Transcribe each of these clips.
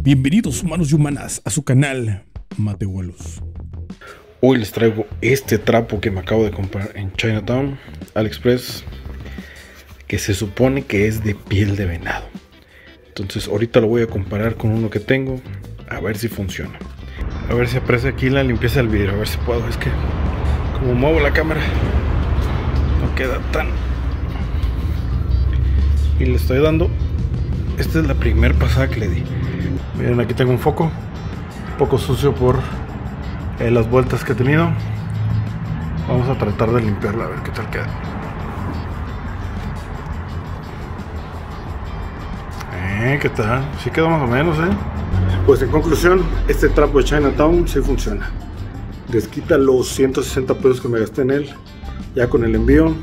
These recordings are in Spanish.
Bienvenidos humanos y humanas a su canal Matehualos. Hoy les traigo este trapo que me acabo de comprar en Chinatown, AliExpress, que se supone que es de piel de venado. Entonces ahorita lo voy a comparar con uno que tengo, a ver si funciona. A ver si aparece aquí la limpieza del vidrio, a ver si puedo. Es que como muevo la cámara no queda tan... Y le estoy dando... Esta es la primera pasada que le di. Miren, aquí tengo un foco, un poco sucio por las vueltas que he tenido. Vamos a tratar de limpiarla, a ver qué tal queda. ¿Qué tal? Sí quedó más o menos, Pues en conclusión, este trapo de Chinatown sí funciona. Desquita los 160 pesos que me gasté en él, ya con el envío.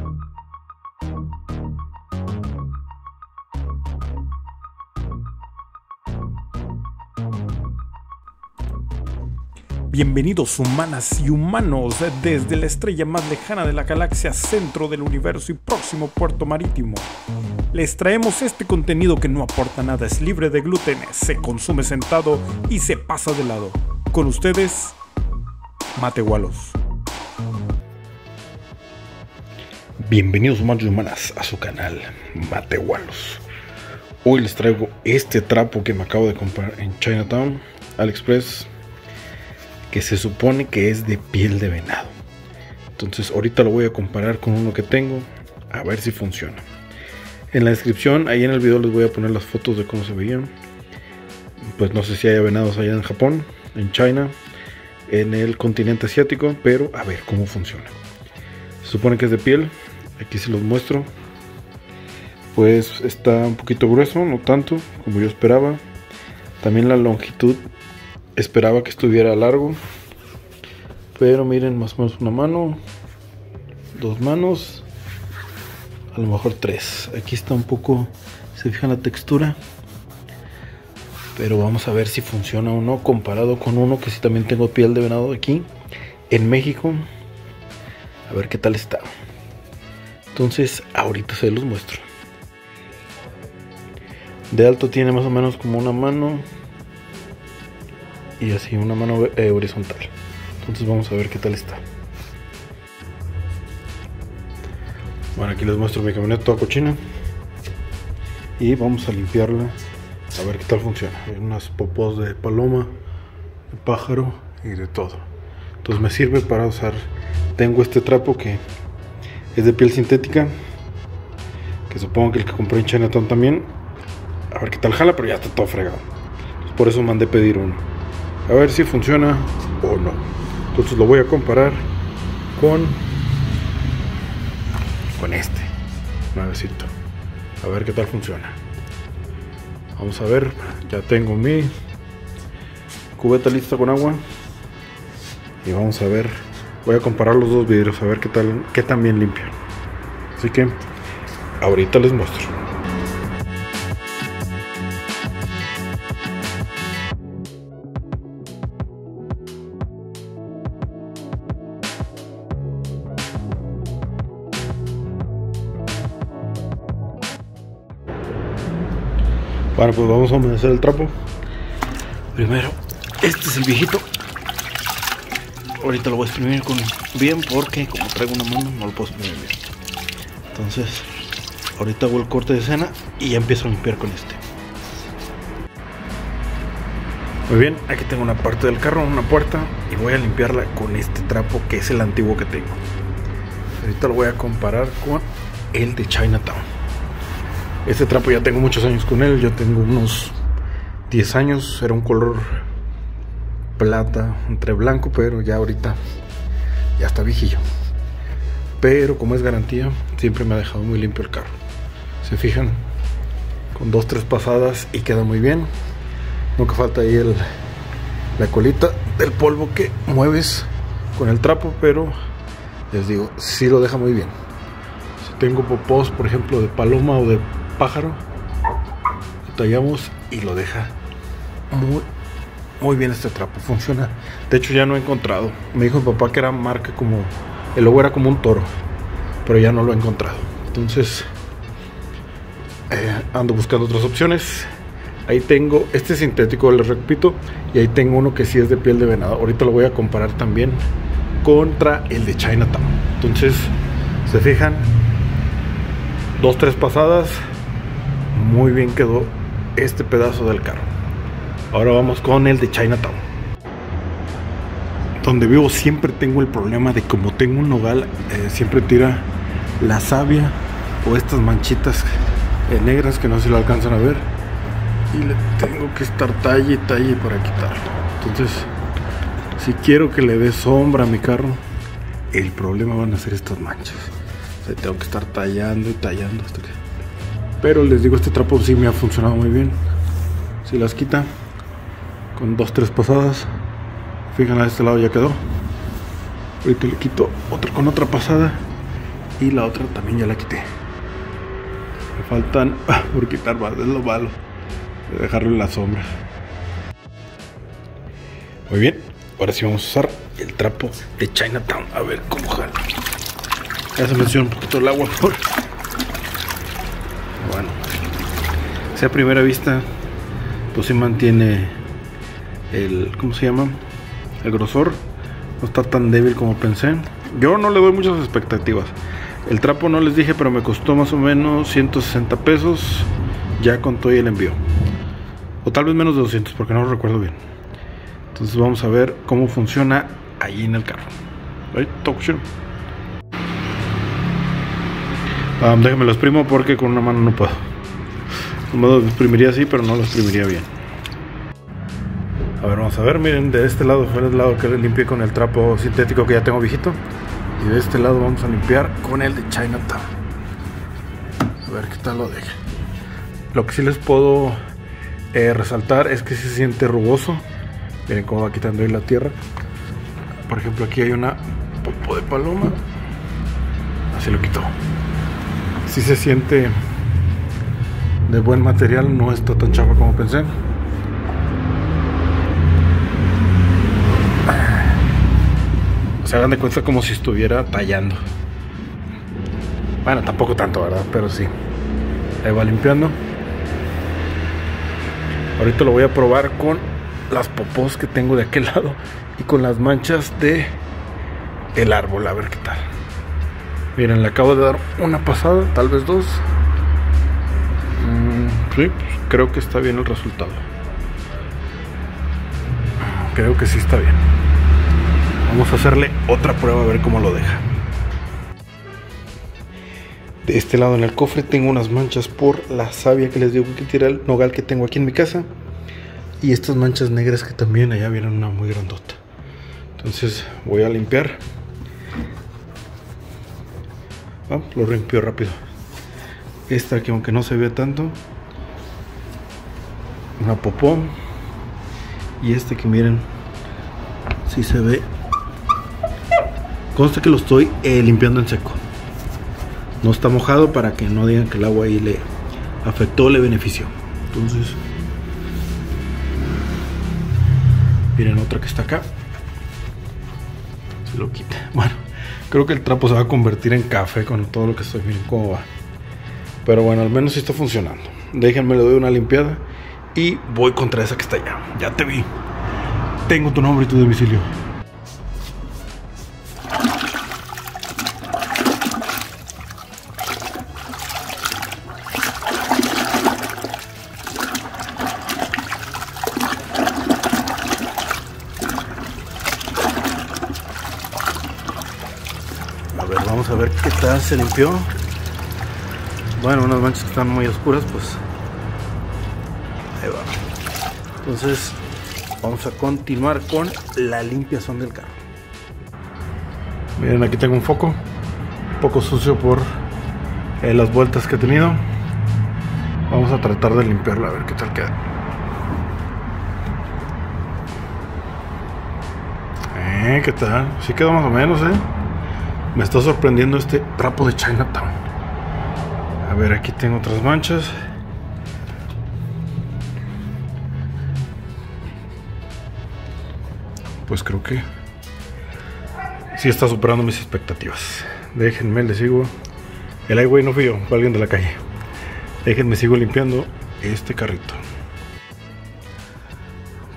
Bienvenidos humanas y humanos desde la estrella más lejana de la galaxia, centro del universo y próximo puerto marítimo. Les traemos este contenido que no aporta nada, es libre de gluten, se consume sentado y se pasa de lado. Con ustedes, Matehualos. Bienvenidos humanos y humanas a su canal Matehualos. Hoy les traigo este trapo que me acabo de comprar en Chinatown, AliExpress, que se supone que es de piel de venado. Entonces ahorita lo voy a comparar con uno que tengo, a ver si funciona. En la descripción, ahí en el video, les voy a poner las fotos de cómo se veían. Pues no sé si haya venados allá en Japón, en China, en el continente asiático, pero a ver cómo funciona. Se supone que es de piel, aquí se los muestro. Pues está un poquito grueso, no tanto como yo esperaba. También la longitud, esperaba que estuviera largo, pero miren, más o menos una mano, dos manos, a lo mejor tres. Aquí está un poco, se fijan la textura, pero vamos a ver si funciona o no, comparado con uno que sí también tengo piel de venado aquí en México. A ver qué tal está. Entonces ahorita se los muestro. De alto tiene más o menos como una mano, y así una mano horizontal. Entonces vamos a ver qué tal está. Bueno, aquí les muestro mi camioneta toda cochina y vamos a limpiarla a ver qué tal funciona. Hay unas popos de paloma, de pájaro y de todo. Entonces me sirve para usar. Tengo este trapo que es de piel sintética, que supongo que el que compré en Chinatown también. A ver qué tal jala, pero ya está todo fregado. Entonces, por eso mandé pedir uno, a ver si funciona o no. Entonces lo voy a comparar con este nuevecito, a ver qué tal funciona. Vamos a ver. Ya tengo mi cubeta lista con agua y vamos a ver. Voy a comparar los dos vidrios, a ver qué tan bien limpia. Así que ahorita les muestro. Bueno, pues vamos a humedecer el trapo. Primero, este es el viejito. Ahorita lo voy a exprimir bien porque como traigo una mano no lo puedo exprimir bien. Entonces, ahorita hago el corte de escena y ya empiezo a limpiar con este. Muy bien, aquí tengo una parte del carro, una puerta, y voy a limpiarla con este trapo que es el antiguo que tengo. Ahorita lo voy a comparar con el de Chinatown. Este trapo ya tengo muchos años con él, yo tengo unos 10 años, era un color plata, entre blanco, pero ya ahorita ya está viejillo. Pero como es garantía, siempre me ha dejado muy limpio el carro. Se fijan, con 2-3 pasadas y queda muy bien. Nunca falta ahí la colita del polvo que mueves con el trapo, pero les digo, sí lo deja muy bien. Si tengo popós, por ejemplo, de paloma o de pájaro, lo tallamos y lo deja muy bien este trapo, funciona. De hecho ya no he encontrado, me dijo mi papá que era marca como, el logo era como un toro, pero ya no lo he encontrado. Entonces ando buscando otras opciones. Ahí tengo este sintético, les repito, y ahí tengo uno que sí es de piel de venado. Ahorita lo voy a comparar también contra el de Chinatown. Entonces, se fijan, 2-3 pasadas, muy bien quedó este pedazo del carro. Ahora vamos con el de Chinatown. Donde vivo siempre tengo el problema de como tengo un nogal, siempre tira la savia o estas manchitas negras que no se lo alcanzan a ver. Y le tengo que estar talle y talle para quitarlo. Entonces, si quiero que le dé sombra a mi carro, el problema van a ser estas manchas. O sea, tengo que estar tallando y tallando hasta que... Pero les digo, este trapo sí me ha funcionado muy bien. Si las quita con 2-3 pasadas, fíjense, a este lado ya quedó. Ahorita le quito otra con otra pasada y la otra también ya la quité. Me faltan por quitar más, es lo malo de dejarlo en la sombra. Muy bien, ahora sí vamos a usar el trapo de Chinatown. A ver cómo jala. Ya se menciona un poquito el agua por... Bueno, si a primera vista pues sí mantiene el... ¿cómo se llama? El grosor. No está tan débil como pensé. Yo no le doy muchas expectativas. El trapo no les dije, pero me costó más o menos 160 pesos ya con todo el envío. O tal vez menos de 200 porque no lo recuerdo bien. Entonces vamos a ver cómo funciona ahí en el carro. Right, déjenme lo exprimo porque con una mano no puedo. Lo exprimiría así, pero no lo exprimiría bien. A ver, vamos a ver, miren, de este lado fue el lado que le limpié con el trapo sintético que ya tengo viejito. Y de este lado vamos a limpiar con el de Chinatown. A ver qué tal lo deja. Lo que sí les puedo resaltar es que sí se siente rugoso. Miren cómo va quitando ahí la tierra. Por ejemplo, aquí hay una popo de paloma. Así lo quitó. Sí se siente de buen material, no está tan chafa como pensé. Se hagan de cuenta como si estuviera tallando. Bueno, tampoco tanto, ¿verdad? Pero sí. Ahí va limpiando. Ahorita lo voy a probar con las popós que tengo de aquel lado y con las manchas de el árbol, a ver qué tal. Miren, le acabo de dar una pasada, tal vez 2. Sí, pues creo que está bien el resultado. Creo que sí está bien. Vamos a hacerle otra prueba a ver cómo lo deja. De este lado en el cofre tengo unas manchas por la savia que les digo que tira el nogal que tengo aquí en mi casa. Y estas manchas negras que también allá vienen una muy grandota. Entonces voy a limpiar. Lo limpio rápido. Esta aquí, aunque no se ve tanto, una popó. Y este que miren, si se ve. Consta que lo estoy limpiando en seco. No está mojado para que no digan que el agua ahí le afectó, le benefició. Entonces, miren otra que está acá. Se lo quita. Bueno, creo que el trapo se va a convertir en café con todo lo que estoy. Miren cómo va. Pero bueno, al menos sí está funcionando. Déjenme, le doy una limpiada y voy contra esa que está allá. Ya te vi. Tengo tu nombre y tu domicilio. A ver, vamos a ver qué tal se limpió. Bueno, unas manchas que están muy oscuras, pues ahí va. Entonces vamos a continuar con la limpiación del carro. Miren, aquí tengo un foco un poco sucio por las vueltas que he tenido. Vamos a tratar de limpiarla a ver qué tal queda. ¿Qué tal? Sí quedó más o menos, Me está sorprendiendo este trapo de Chinatown. A ver, aquí tengo otras manchas. Pues creo que sí está superando mis expectativas. Déjenme, les sigo. El highway no fui yo, fue alguien de la calle. Déjenme, sigo limpiando este carrito.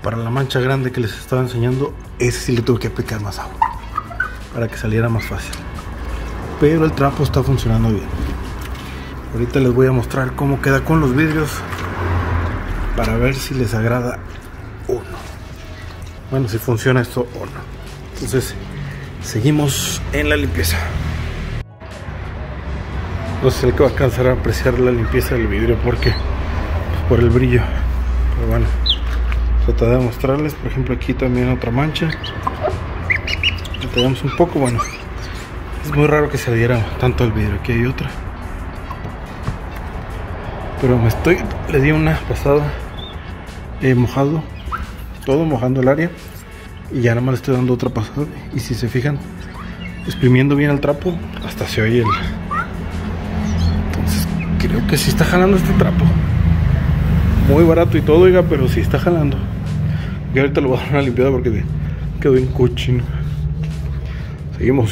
para la mancha grande que les estaba enseñando, ese sí le tuve que aplicar más agua para que saliera más fácil. Pero el trapo está funcionando bien. Ahorita les voy a mostrar cómo queda con los vidrios para ver si les agrada o no. Bueno, si funciona esto o no. Entonces, seguimos en la limpieza. No sé si el que va a alcanzar a apreciar la limpieza del vidrio porque pues, por el brillo. Pero bueno, trato de mostrarles. Por ejemplo, aquí también otra mancha. Detallamos un poco. Bueno, es muy raro que se adhiera tanto al vidrio. Aquí hay otra. Pero le di una pasada mojado, todo mojando el área. Y ya nada más le estoy dando otra pasada. Y si se fijan, exprimiendo bien el trapo, hasta se oye el... Entonces creo que sí está jalando este trapo. Muy barato y todo, oiga, pero sí está jalando. Y ahorita lo voy a dar una limpiada porque quedó en cochino. Seguimos.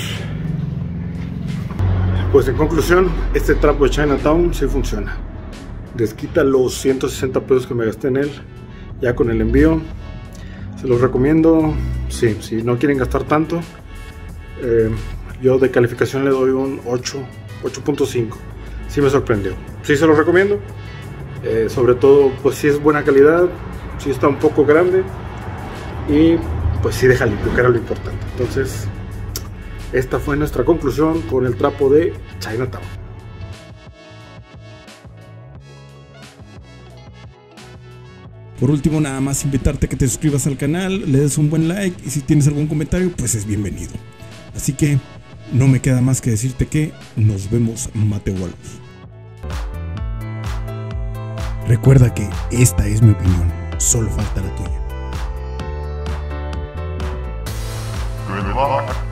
Pues en conclusión, este trapo de Chinatown sí funciona. Desquita los 160 pesos que me gasté en él, ya con el envío. Se los recomiendo, sí, si no quieren gastar tanto. Yo de calificación le doy un 8.5. Sí me sorprendió, sí se los recomiendo. Sobre todo, pues sí es buena calidad, sí está un poco grande y pues sí deja limpio, que era lo importante. Entonces, esta fue nuestra conclusión con el trapo de Chinatown. Por último, nada más invitarte a que te suscribas al canal, le des un buen like y si tienes algún comentario, pues es bienvenido. Así que no me queda más que decirte que nos vemos, Mateo Walos. Recuerda que esta es mi opinión, solo falta la tuya. Good luck.